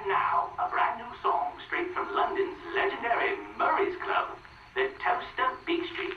And now, a brand new song straight from London's legendary Murray's Club, the Toaster Big Street.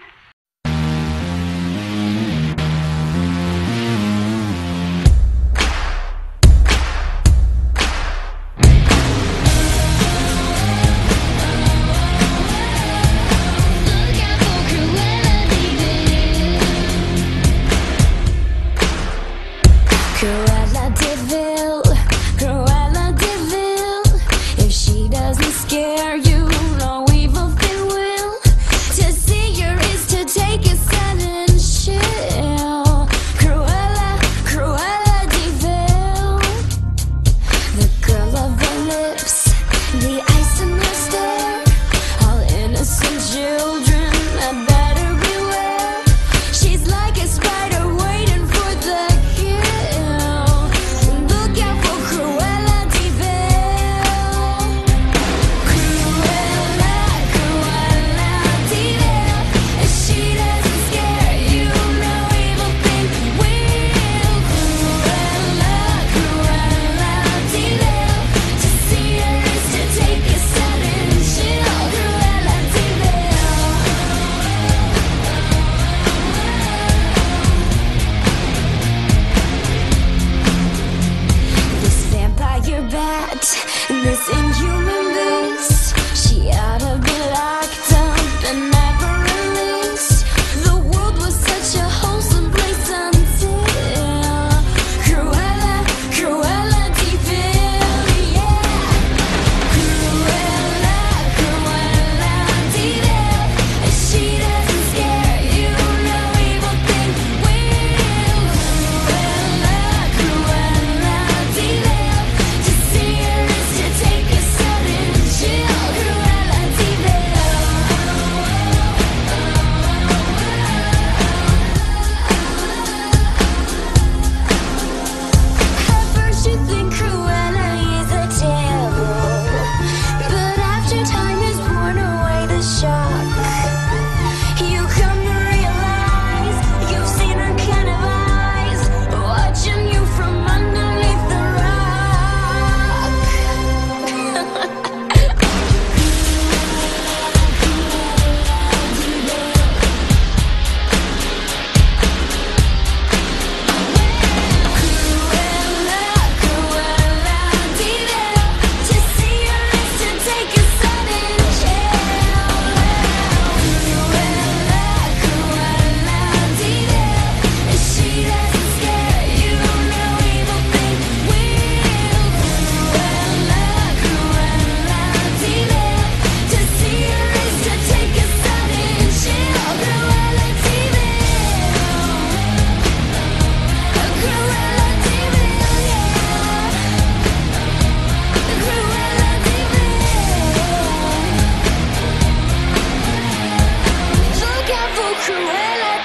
Cruella de Vil, Cruella de Vil. If she doesn't scare you, no evil thing will. To see her is to take a sudden chill. Cruella, Cruella de Vil. The curl of her lips, the ice in her stare. All innocent children had better beware. She's like a spider waiting for the this inhuman beast, she ought to be locked up and never released. The world was such a wholesome place until Cruella, Cruella de Vil, yeah. Cruella, Cruella de Vil. If she doesn't scare you, no evil thing will. Cruella, Cruella de Vil. To see her is to take a sudden chill. Cruella de Vil. At first you think Cruella is a devil, but after time has worn away the shock, you come to realize you've seen her kind of eyes watching you from underneath the rock. Cruella, Cruella de Vil. To see her is to take a sudden chill. Cruella, Cruella de Vil. If she doesn't scare you, no evil thing will. Cruella, Cruella de Vil. To see her is to take a sudden chill. Cruella de Vil. Cruella de Vil, yeah. Cruella de Vil. Look out for Cruella